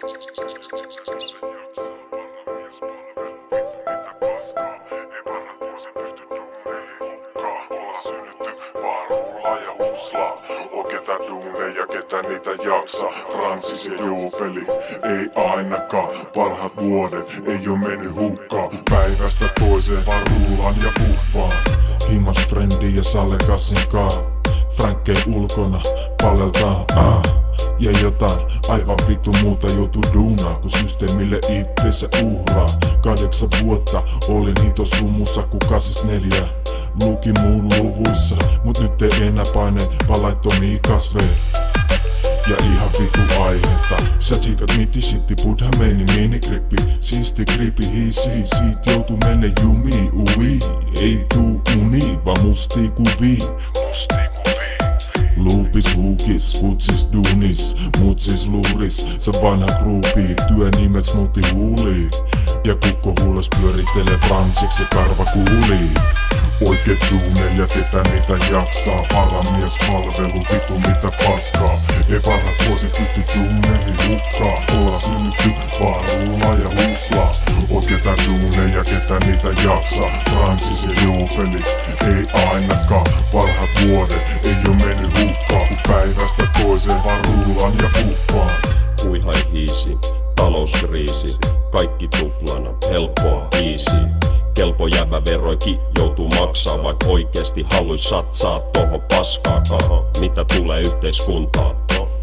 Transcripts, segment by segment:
O ketä duuneja, ketä niitä jaksaa. Francis ja Joopeli, ei ainakaan. Parhaat vuodet ei oo mennyt hukkaan. Päivästä toiseen vaan ruulan ja puffaan. Himas Frendi ja Sale Kassinkaan. Frankkei ulkona paleltaan ja jotain aivan vittu muuta joutuu duunaa, kun systeemille itsensä uhraa. 8 vuotta olin hitos sumussa, kun 84 luki mun luvuissa. Mut nyt ei enää paineet palaittomia kasveja ja ihan vitu aihetta. Sä tsiikat miti shitti, buddha meni minigrippi. Siisti gripi hiisi, siitä joutu menne jumi ui. Ei tuu uni, vaan mustii kuvii. Luupis, huukis, kutsis, duunis, mutsis, luuris. Se vanha gruupi, työnimet smuti huuli. Ja kukko huules pyörittelee Fransiks ja karva kuulii. Oikeet duuneja, ketä niitä jaksaa. Varamies palvelu, vitu mitä paskaa. Ei parhaat vuosit pysty duuneihin hukkaa. Olla synnytty, vaan ruulaa ja huslaa. Oikeeta duuneja, ketä niitä jaksaa. Francis ja Joopeli, ei ainakaan. Parhaat vuodet ei oo mennyt hukkaan. Kun päivästä toiseen vaan ruulan ja puffaan. Huihai hiisi, talouskriisi. Kaikki tuplana, helppoa, easy. Kelpo jäbä veroikin joutuu maksaa, vaik oikeesti haluis satsaa tohon paskaakaan. Mitä tulee yhteiskuntaan?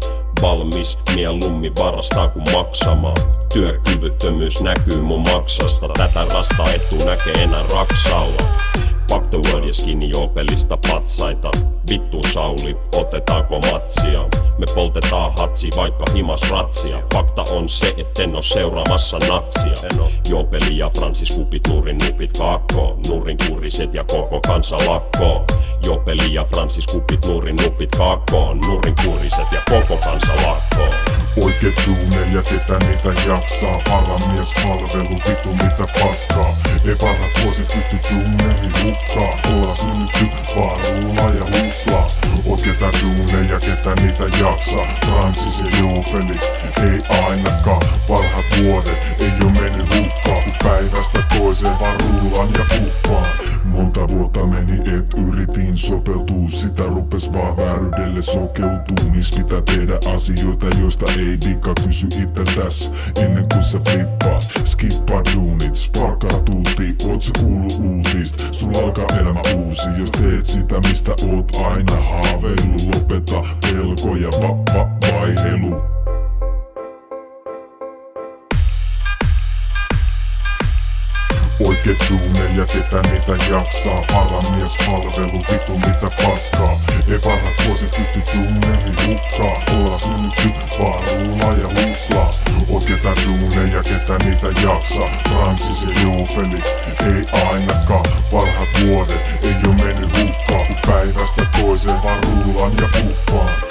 Valmis mieluummin varastaa kun maksamaan. Työkyvyttömyys näkyy mun maksasta. Tätä rasta etu näkee enää raksalla. Fuck the world ja Skinny Joopelista patsaita. Vittu Sauli, otetaanko matsia? Me poltetaan hatsi vaikka himas ratsia. Fakta on se, etten oo seuraamassa natsia. Joopeli ja Francis kupit, nurin nupit kaakkoon. Nurin kuriset ja koko kansa lakkoon. Joopeli ja Francis kupit, nurin nupit kaakkoon. Nurin kuriset ja koko kansa lakkoon. Oikeet duuneja, ketä niitä jaksaa. Varamies palvelu, vitu mitä paskaa. Ei parhaat vuosit pysty duuneihin hukkaan. Olla synnytty, vaan ruulaa ja huslaa. Oikeeta duuneja, ketä niitä jaksaa. Francis ja Joopeli, ei ainakaan. Parhaat vuodet ei oo mennyt hukkaan. Kun päivästä toiseen vaan ruulan ja puffaan. Monta vuotta meni et yritin sopeutuu. Sitä rupes vaan vääryydelle sokeutuu. Nis pitää tehdä asioita, joista ei dikka. Kysy itseltäs ennen kuin sä flippaat. Skippaa duunit, sparkkaa tuuti. Oot sä kuullut uutista? Sulla alkaa elämä uusi. Jos teet sitä mistä oot aina haaveillut. Lopeta pelko ja vaihelu. Oikeet duuneja, ketä niitä jaksaa. Varamies palvelu, vitu mitä paskaa. Ei parhaat vuosit pysty duuneihin hukkaan. Olla synnytty, vaan ruulaa ja huslaa. Oikeeta duuneja, ketä niitä jaksaa. Francis ja Joopeli, ei ainakaan. Parhaat vuodet ei oo mennyt hukkaan. Kun päivästä toiseen vaan ruulan ja puffaan.